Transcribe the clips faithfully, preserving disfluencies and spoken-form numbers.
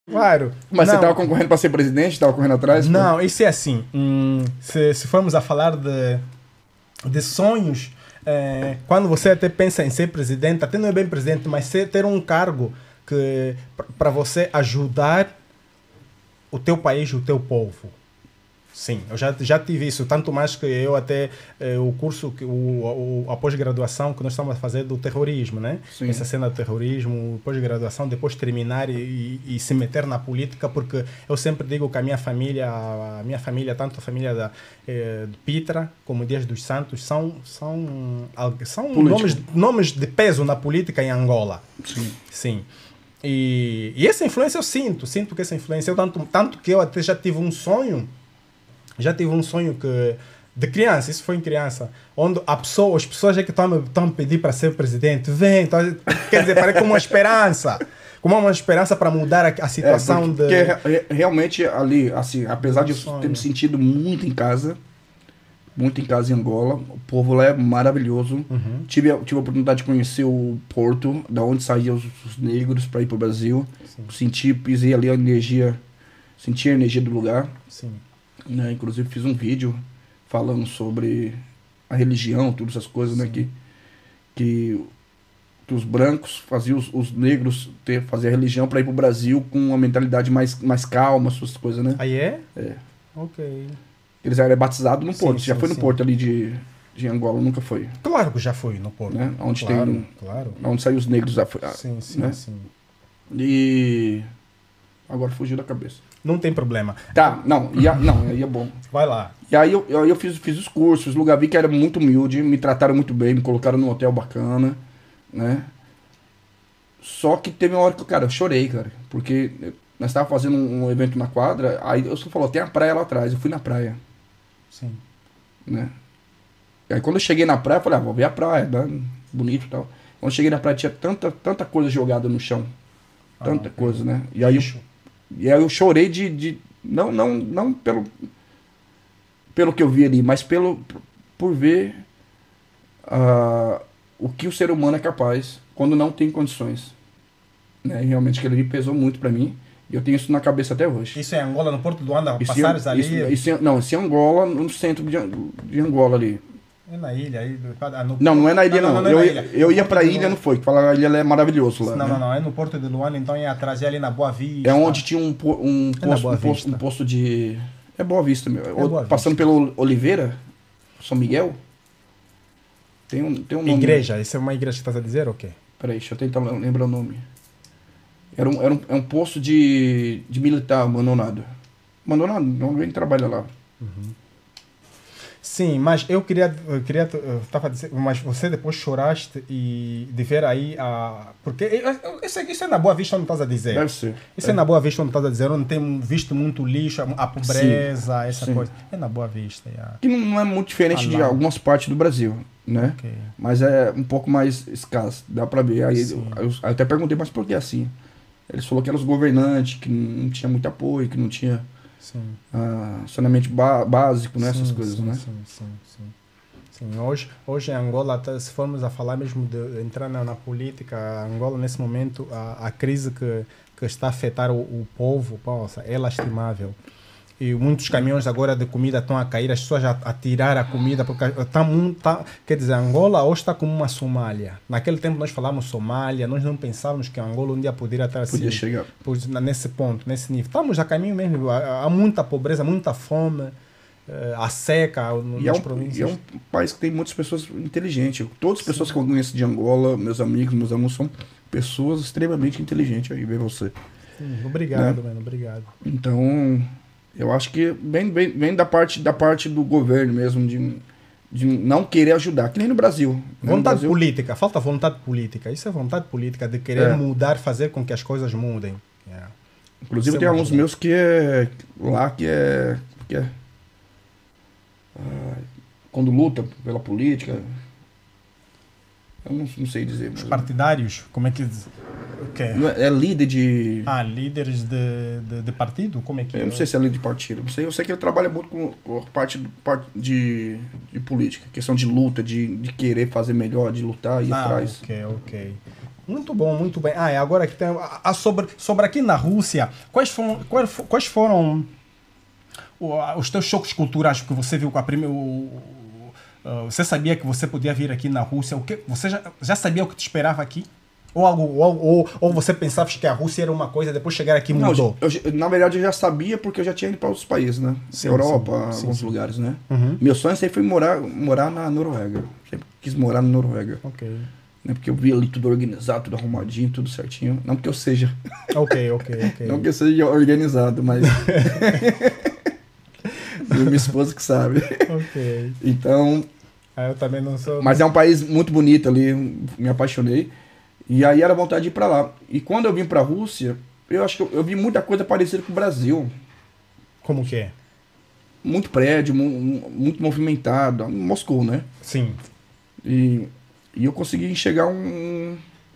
Claro. Mas não, você estava concorrendo para ser presidente? Estava correndo atrás? Não, pô? Isso é assim. Hum, se, se formos a falar de, de sonhos, é, quando você até pensa em ser presidente, até não é bem presidente, mas ser, ter um cargo que para você ajudar o teu país, o teu povo. Sim, eu já, já tive isso, tanto mais que eu até, eh, o curso, que, o, o, a pós-graduação que nós estamos a fazer do terrorismo, né? Sim. Essa cena do terrorismo, pós-graduação, depois terminar e, e, e se meter na política, porque eu sempre digo que a minha família, a minha família, tanto a família da, eh, de Pitra como Dias dos Santos, são, são, são nomes, nomes de peso na política em Angola. Sim. Sim. E, e essa influência eu sinto, sinto que essa influência, eu, tanto, tanto que eu até já tive um sonho, já tive um sonho que, de criança, isso foi em criança, onde a pessoa, as pessoas é que estão a pedir para ser presidente, vem, então, quer dizer, parece como uma esperança, como uma esperança para mudar a, a situação. É, porque, de... Porque realmente ali, assim, apesar de eu ter me sentido muito em casa, muito em casa em Angola, o povo lá é maravilhoso. Uhum. Tive, tive a oportunidade de conhecer o Porto, da onde saíam os, os negros para ir para o Brasil. Sim. Senti, pisei ali a energia, senti a energia do lugar. Sim. Né? Inclusive fiz um vídeo falando sobre a religião, todas essas coisas, né? que, que, que os brancos faziam os, os negros ter, fazer a religião para ir para o Brasil com uma mentalidade mais, mais calma, essas coisas, né? Aí é? É. Ok. Eles eram batizados no Porto. Sim, já sim, foi no sim. Porto ali de, de Angola, nunca foi. Claro que já foi no Porto. Né? Onde claro, tem, claro. Onde saem os negros. Sim, sim, né? sim. E agora fugiu da cabeça. Não tem problema. Tá, não, ia, não, aí é bom. Vai lá. E aí eu, eu, eu fiz, fiz os cursos, fiz lugar, vi que era muito humilde, me trataram muito bem, me colocaram num hotel bacana, né? Só que teve uma hora que, cara, eu chorei, cara, porque nós estávamos fazendo um, um evento na quadra, aí eu só falou, tem a praia lá atrás, eu fui na praia. Sim. Né? E aí quando eu cheguei na praia, eu falei, ah, vou ver a praia, né? Bonito e tal. Quando eu cheguei na praia, tinha tanta, tanta coisa jogada no chão, tanta ah, coisa, né? E aí, eu, e aí eu chorei de, de não, não, não pelo, pelo que eu vi ali, mas pelo, por ver uh, o que o ser humano é capaz quando não tem condições. Né? E realmente aquilo ali pesou muito pra mim. E eu tenho isso na cabeça até hoje. Isso é Angola, no Porto do Anda, isso passares é, ali? Isso, isso é, não, isso é Angola, no centro de, de Angola ali. É na ilha aí? No... Não, não é na ilha não. não. não, não é eu, ilha. eu ia pra ilha, Luanda. Não foi. Que fala a ilha é maravilhoso lá. Não, né? não, não. É no Porto de Luanda, então é atrás, é ali na Boa Vista. É onde tinha um, um, é posto, um, posto, um posto de... É Boa Vista, meu. É Boa Passando Vista. pelo Oliveira, São Miguel. Tem um, tem um nome. Igreja? Isso é uma igreja que estás a dizer ou okay? quê? Peraí, deixa eu tentar lembrar o nome. Era um, era um, é um posto de, de militar abandonado. Abandonado? Não vem trabalhar lá. Uhum. Sim, mas eu queria, eu queria, eu tava dizendo, mas você depois choraste e de ver aí a, porque isso, isso é na Boa Vista onde estás a dizer. Deve ser. Isso é, é na Boa Vista onde estás a dizer, onde tem visto muito lixo, a pobreza, sim, essa sim. coisa. É na Boa Vista. Yeah. Que não é muito diferente de algumas partes do Brasil, né? Okay. Mas é um pouco mais escasso, dá pra ver. Aí eu, eu até perguntei, mas por que assim? Eles falaram que eram os governantes, que não tinha muito apoio, que não tinha uh, saneamento básico, né? Sim, essas coisas, sim, né? Sim, sim, sim. sim. Hoje, hoje em Angola, se formos a falar mesmo de entrar na, na política, Angola nesse momento, a, a crise que, que está a afetar o, o povo, poxa, é lastimável. E muitos caminhões agora de comida estão a cair, as pessoas a, a tirar a comida, porque está muito. Tá, quer dizer, Angola hoje está como uma Somália. Naquele tempo nós falávamos Somália, nós não pensávamos que Angola um dia poderia estar assim. Podia chegar. Nesse ponto, nesse nível. Estamos a caminho mesmo, há, há muita pobreza, muita fome, a seca nas e é um, províncias. E é um país que tem muitas pessoas inteligentes. Todas as pessoas Sim. que eu conheço de Angola, meus amigos, meus alunos, são pessoas extremamente inteligentes. Aí vem você. Sim, obrigado, né? mano, obrigado. Então. Eu acho que vem, vem, vem da, parte, da parte do governo mesmo, de, de não querer ajudar, que nem no Brasil. Vontade no Brasil, política, falta vontade política. Isso é vontade política, de querer é. mudar, fazer com que as coisas mudem. Yeah. Inclusive tem alguns meus que é lá que é... Que é ah, quando luta pela política... Eu não, não sei dizer. Os partidários, como é que... Okay. É líder de... Ah, líderes de, de, de partido? Como é que... Eu não sei se é líder de partido. Não sei, eu sei que ele trabalha muito com, com a parte de, de política. Questão de luta, de, de querer fazer melhor, de lutar e ir ah, atrás. ok, ok. Muito bom, muito bem. Ah, e agora que tem a, a sobre, sobre aqui na Rússia, quais foram, quais, fo- quais foram o- a- os teus choques culturais que você viu com a primeira. Você sabia que você podia vir aqui na Rússia? O que, você já, já sabia o que te esperava aqui? Ou, algo, ou, ou, ou você pensava que a Rússia era uma coisa, depois chegar aqui Não, mudou? eu, eu- na verdade, eu já sabia porque eu já tinha ido para outros países, né? Sim, Europa, sim, sim, alguns sim. lugares, né? Uhum. Meu sonho sempre foi morar, morar na Noruega. Sempre quis morar na Noruega. Ok. Né? Porque eu vi ali tudo organizado, tudo arrumadinho, tudo certinho. Não porque eu seja. Ok, ok, ok. Não que eu seja organizado, mas. E minha esposa que sabe. Ok. Então. Ah, eu também não sou. Mas é um país muito bonito ali, me apaixonei. E aí era vontade de ir pra lá. E quando eu vim pra Rússia, eu acho que eu, eu vi muita coisa parecida com o Brasil. Como que é? Muito prédio, mu- mu- muito movimentado. Moscou, né? Sim. E, e eu consegui enxergar um,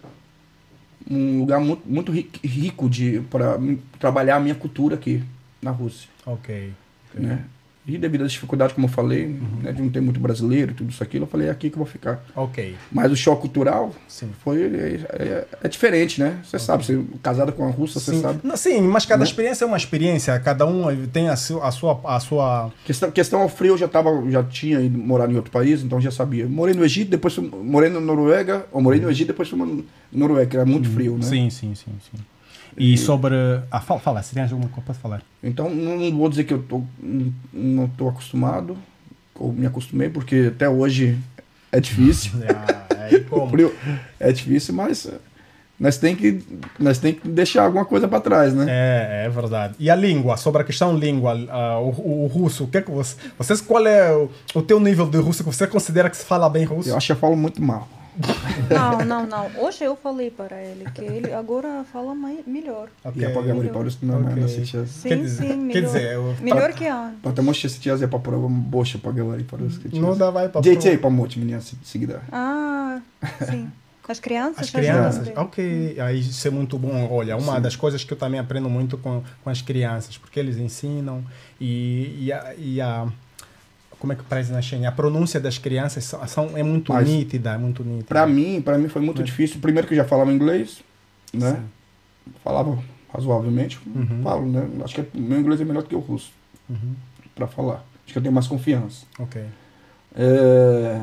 um lugar muito, muito ri- rico de, para trabalhar a minha cultura aqui na Rússia. Ok. ok. Né? E devido às dificuldades, como eu falei, né, de não ter muito brasileiro, tudo isso aquilo, eu falei, é aqui que eu vou ficar. Ok. Mas o choque cultural Sim. foi é, é- é diferente, né? Você sabe, você casado com uma russa, você Sim. sabe. Não, sim, mas cada Né? experiência é uma experiência, cada um tem a, su- a sua. A sua... Questão, questão ao frio, eu já, tava, já tinha ido morar em outro país, então já sabia. Morei no Egito, depois fui, morei na Noruega, ou morei no Egito, depois fui na Noruega, que era muito frio, né? Sim, sim, sim, sim. E, sobre. Ah, fala, fala, se tens alguma coisa para falar. Então, não não vou dizer que eu tô, não- não estou acostumado, ou me acostumei, porque até hoje é difícil. Ah, é, e O como? frio é difícil, mas eh, nós tem que, nós tem que deixar alguma coisa para trás, né? É, é verdade. E a língua, sobre a questão língua, ah, o, o- o russo, o que é que você. Vocês, qual é o, o teu nível de russo que você considera que se fala bem russo? Eu acho que eu falo muito mal. Não, não, não. Hoje eu falei para ele que ele agora fala mai- melhor. Ok. Я поговорю по-русски нормально Ok. сейчас. Quer Sim, dizer- sim, quer melhor. dizer, eu- Melhor que antes. Потому что сейчас я попробую больше поговорить по-русски. Não dá vai para Детей помочь мне всегда. Ah, sim. As crianças As ajudam crianças, bem. ok, aí isso é muito bom. Olha, uma Sim. das coisas que eu também aprendo muito com, com as crianças, porque eles ensinam e, e, a, e a- como é que parece na Xenia? A pronúncia das crianças são, são- é muito Mas, nítida, é muito nítida. Pra mim, para mim foi muito É. difícil. Primeiro que eu já falava inglês, né? Sim. Falava razoavelmente. Uhum. Falo, né? Acho que o meu inglês é melhor do que o russo Uhum. para falar. Acho que eu tenho mais confiança. Ok. É,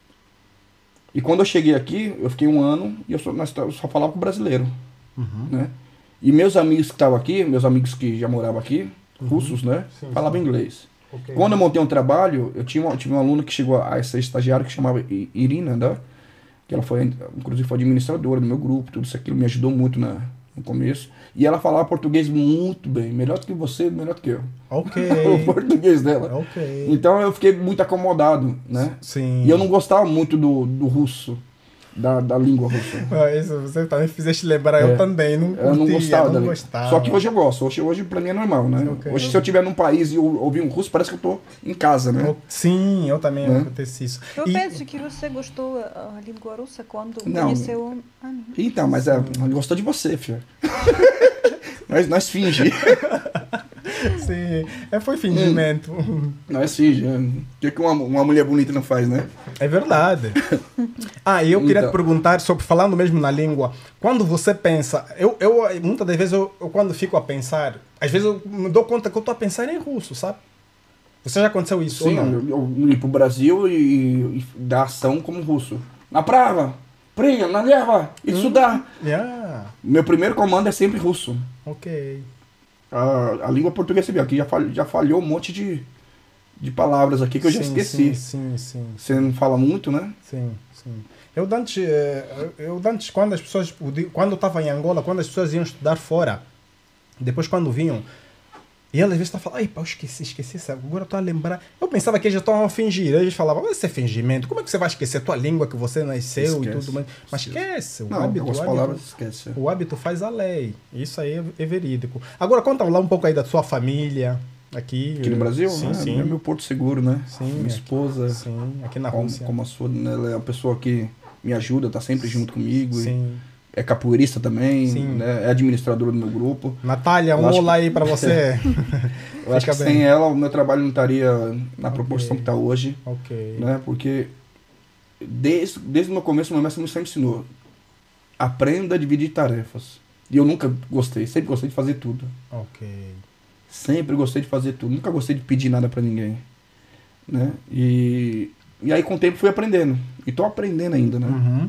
E quando eu cheguei aqui, eu fiquei um ano e eu só, nós- eu só falava com brasileiro, Uhum. né? E meus amigos que estavam aqui, meus amigos que já moravam aqui, russos, né? Sim, falavam sim. inglês. Ok. Quando eu montei um trabalho, eu tinha uma, tive uma aluna que chegou a ser estagiária que chamava I- Irina, né? Que ela foi, inclusive, foi administradora do meu grupo, tudo isso aquilo me ajudou muito na, no começo. E ela falava português muito bem, melhor do que você, melhor do que eu. Ok. O português dela. Ok. Então eu fiquei muito acomodado, né? Sim. E eu não gostava muito do, do russo, da, da língua russa. Ah, isso você também fizeste lembrar, eu É. também não curtia, Eu não gostava não da língua. gostava. Só que hoje eu gosto. Hoje, hoje pra mim é normal, né? Ok. Hoje se eu estiver num país e eu ouvir um russo, parece que eu tô em casa, né? Eu- Sim, eu também Né? acontece isso. Eu E- penso que você gostou a língua russa quando Não. conheceu a mim. Então, mas é, gostou de você, filho. nós, nós finge. Sim, é, foi fingimento. Nós finge. né? O que, que uma, uma mulher bonita não faz, né? É verdade. Ah, e eu queria Então. te perguntar, sobre falando mesmo na língua, quando você pensa, eu, eu muitas das vezes eu, eu quando fico a pensar, às vezes eu me dou conta que eu estou a pensar em russo, sabe? Você já aconteceu isso Sim, ou não? eu, eu ir pro Brasil e, e dar ação como russo. Na prava, priga, na leva, estudar. Yeah, Meu primeiro comando é sempre russo. ok. A, a língua portuguesa, você viu, aqui já, fal, já falhou um monte de, de palavras aqui que eu já Sim, esqueci. Sim, sim, sim. Você não fala muito, né? Sim, sim. Eu antes, eh, eu antes quando as pessoas, quando eu estava em Angola, quando as pessoas iam estudar fora, depois quando vinham, e elas às vezes estavam falando, ai pá, eu esqueci, esqueci, sabe? Agora estou a lembrar. Eu pensava que eles já estavam a fingir. Eles falavam, mas isso é fingimento. Como é que você vai esquecer a tua língua que você nasceu Esquece, e tudo mais? Mas esquece. esquece. O Não, hábito, algumas o hábito, palavras esquece. o hábito faz a lei. Isso aí é, é verídico. Agora conta lá um pouco aí da sua família aqui. Aqui no Brasil? Sim, né? sim. É meu porto seguro, né? Sim, Minha aqui- esposa, Sim, aqui na como, Rússia. como a sua, né? Ela é uma pessoa que me ajuda, tá sempre junto comigo. e Sim. É capoeirista também, Sim. né? É administradora do meu grupo. Natália, um Eu acho olá que- aí pra você. Eu acho que Fica bem. sem ela o meu trabalho não estaria na Ok. proporção que está hoje, Ok. né? Porque desde, desde o meu começo o meu mestre me sempre ensinou. aprenda a dividir tarefas. E eu nunca gostei, sempre gostei de fazer tudo. Ok. Sempre gostei de fazer tudo, nunca gostei de pedir nada pra ninguém. Né? E, e aí com o tempo fui aprendendo. E tô aprendendo ainda, né? Uhum.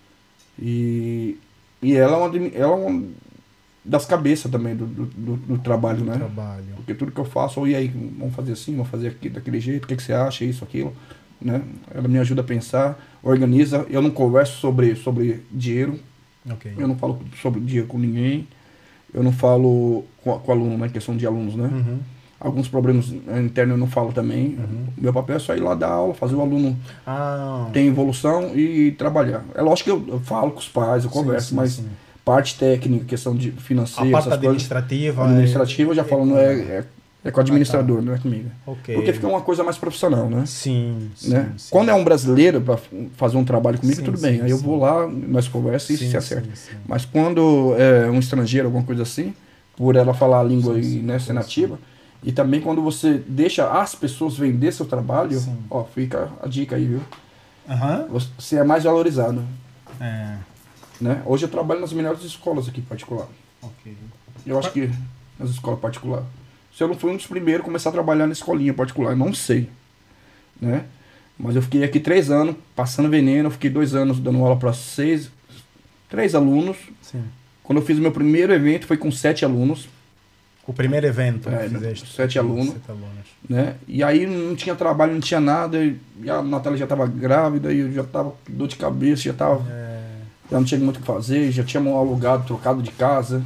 E, e ela é uma, de- ela é uma das cabeças também do, do, do- do trabalho, né? Trabalho. Porque tudo que eu faço, ou e aí, vamos fazer assim, vamos fazer aqui, daquele jeito, o que, que você acha, isso, aquilo, né? Ela me ajuda a pensar, organiza. Eu não converso sobre, sobre dinheiro, Ok. eu não falo sobre dinheiro com ninguém, eu não falo com, com aluno, né? Questão de alunos, né? Uhum. Alguns problemas internos eu não falo também. Uhum. Meu papel é só ir lá dar aula, fazer o aluno Ah. ter evolução e trabalhar. É lógico que eu, eu falo com os pais, eu Sim, converso, sim, mas sim. parte técnica, questão de A financeira, parte essas coisas, administrativa. administrativa, eu já é- falo, é não com- é, é, é com o administrador, não é comigo. Ok. Porque fica uma coisa mais profissional, né? Sim, sim, né? sim. Quando é um brasileiro para fazer um trabalho comigo, Sim, tudo sim, bem. Aí eu sim. vou lá, nós conversamos e Sim, se acerta. sim, sim. Mas quando é um estrangeiro, alguma coisa assim, por ela falar a língua Sim, e sim, né, ser sim. nativa, e também quando você deixa as pessoas vender seu trabalho, Sim. ó, fica a dica aí, viu? Aham. Você é mais valorizado, É. né? Hoje eu trabalho nas melhores escolas aqui particular. Ok. Eu acho que nas escolas particulares. Se eu não fui um dos primeiros a começar a trabalhar na escolinha particular, não sei, né? Mas eu fiquei aqui três anos, passando veneno, eu fiquei dois anos dando aula para seis, três alunos. Sim. Quando eu fiz o meu primeiro evento foi com sete alunos, O primeiro evento É, que fizeste. sete alunos. Sete alunos. né? E aí não tinha trabalho, não tinha nada, e a Natália já estava grávida, e eu já estava com dor de cabeça, já tava, É. já não tinha muito o que fazer, já tínhamos alugado, trocado de casa,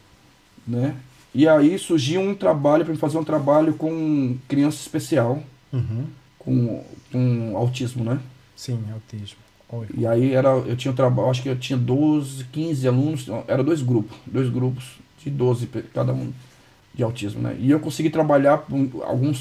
né? E aí surgiu um trabalho para fazer um trabalho com criança especial, Uhum. com, com autismo, né? Sim, autismo. Oi. E aí era, eu tinha um trabalho, acho que eu tinha doze, quinze alunos, era dois grupos, dois grupos de doze pe- cada um de autismo, né? E eu consegui trabalhar por alguns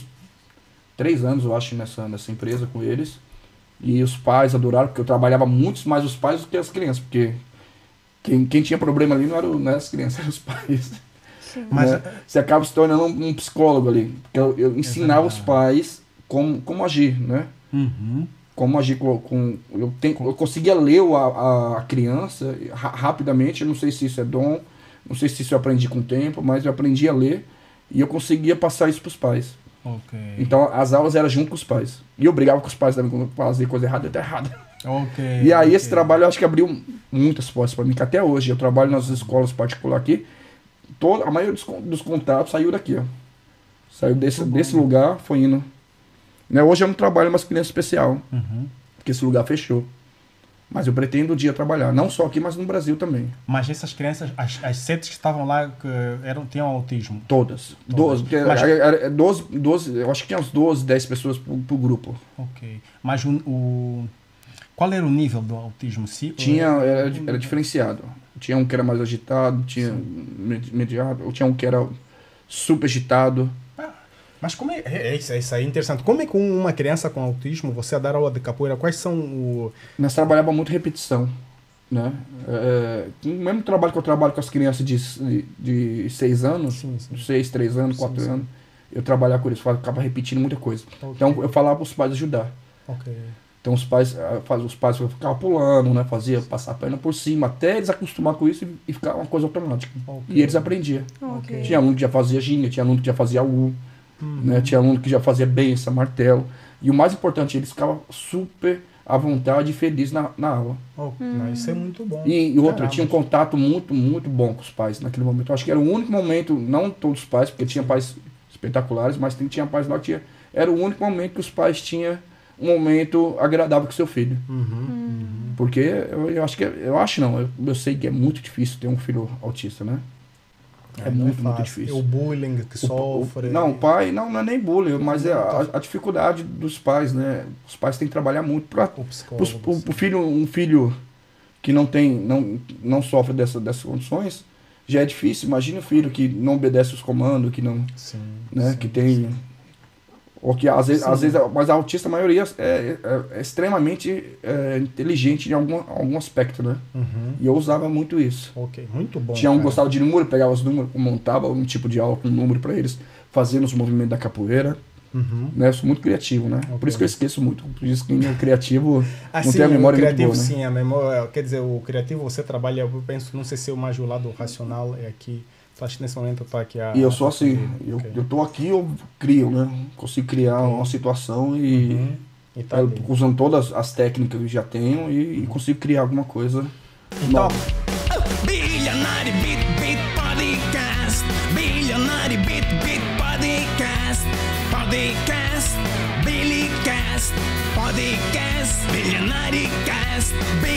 três anos, eu acho, nessa, nessa empresa com eles. E os pais adoraram, porque eu trabalhava muito mais os pais do que as crianças, porque quem, quem tinha problema ali não eram, não eram as crianças, eram os pais. Sim. Mas- né? Você acaba se tornando um, um psicólogo ali, porque eu, eu ensinava os verdade. pais como, como agir, né? Uhum. Como agir com. com eu, tenho, eu conseguia ler o- a, a criança ra- rapidamente. Eu não sei se isso é dom, não sei se isso eu aprendi com o tempo, mas eu aprendi a ler e eu conseguia passar isso para os pais. Ok. Então as aulas eram junto com os pais. E eu brigava com os pais também quando fazia coisa errada, até errada. Ok. E aí esse ok. trabalho eu acho que abriu muitas portas para mim, que até hoje eu trabalho nas escolas particulares aqui. Todo, a maioria dos, con- dos contratos saiu daqui, ó. Saiu desse, Muito bom. desse lugar, foi indo. Né? Hoje eu não trabalho mais com criança especial, Uhum. porque esse lugar fechou. Mas eu pretendo um dia trabalhar, não só aqui, mas no Brasil também. Mas essas crianças, as, as sete que estavam lá, que eram, tinham autismo. Todas. doze, porque Mas- era- era doze, doze, eu acho que tinha uns doze, dez pessoas pro, pro grupo. Ok. Mas o, o- qual era o nível do autismo? Se, Tinha, era, era diferenciado. Tinha um que era mais agitado, tinha med- mediado, ou tinha um que era super agitado. Mas como é, é, é isso, é isso aí interessante. Como é que uma criança com autismo, você a dar aula de capoeira, quais são o... Nós trabalhava muito repetição, né? É, o mesmo trabalho que eu trabalho com as crianças de, de, de seis anos, Sim, sim. seis, três anos, Sim, quatro sim. anos, eu trabalhava com eles, eu ficava repetindo muita coisa. Ok. Então eu falava para os pais ajudar. Ok. Então os pais, ah, faz- os pais ficavam pulando, né? Fazia passar a perna por cima, até eles acostumar com isso e, e ficar uma coisa automática. Ok. E eles aprendiam. Ok. Tinha aluno que já fazia ginga, tinha aluno que já fazia U, né? Tinha aluno que já fazia benção, martelo. E o mais importante, eles ficavam super à vontade e felizes na, na aula. Oh, não, isso é muito bom. E, e outro, Caramba. tinha um contato muito, muito bom com os pais naquele momento. Eu acho que era o único momento, não todos os pais, porque tinha pais espetaculares, mas tem- tinha pais lá que tinha. Era o único momento que os pais tinham um momento agradável com seu filho. Uhum, uhum. Porque eu, eu acho que. é- Eu acho não, eu, eu sei que é muito difícil ter um filho autista, né? É, não muito, muito fácil. difícil. É o bullying que O pa- o- sofre. não, o pai, não, não é nem bullying, mas é a, a dificuldade dos pais, né? Os pais têm que trabalhar muito para O psicólogo. o, o filho, um filho que não tem, não, não sofre dessa, dessas condições, já é difícil. Imagina o filho que não obedece os comandos, que não, Sim, né? sim, que tem, sim. ou que às vezes, Sim. às vezes, mas a autista a maioria é, é- é extremamente é, inteligente em algum, algum aspecto, né? Uhum. E eu usava muito isso. Ok, muito bom. Tinha um que cara. gostava de número, pegava os números, montava um tipo de aula com número para eles, fazendo os movimentos da capoeira. Uhum. Né? Eu sou muito criativo, né? Okay. Por isso que eu esqueço muito. Por isso que quem é criativo ah, não sim, tem a memória o criativo, muito boa, né? sim, a memória, quer dizer, o criativo você trabalha, eu penso, não sei se o mais o lado racional é aqui, acho que nesse momento eu tô aqui a... E eu sou a assim, eu, okay. eu tô aqui, eu crio, né? Consigo criar okay. uma situação e, uhum. e tá eu, usando todas as técnicas que eu já tenho e, uhum. e consigo criar alguma coisa então, nova. Bilionário Beat Beat Podcast, Bilionário Beat Beat Podcast, Podcast, Billycast, Podcast, Bilionário Cast,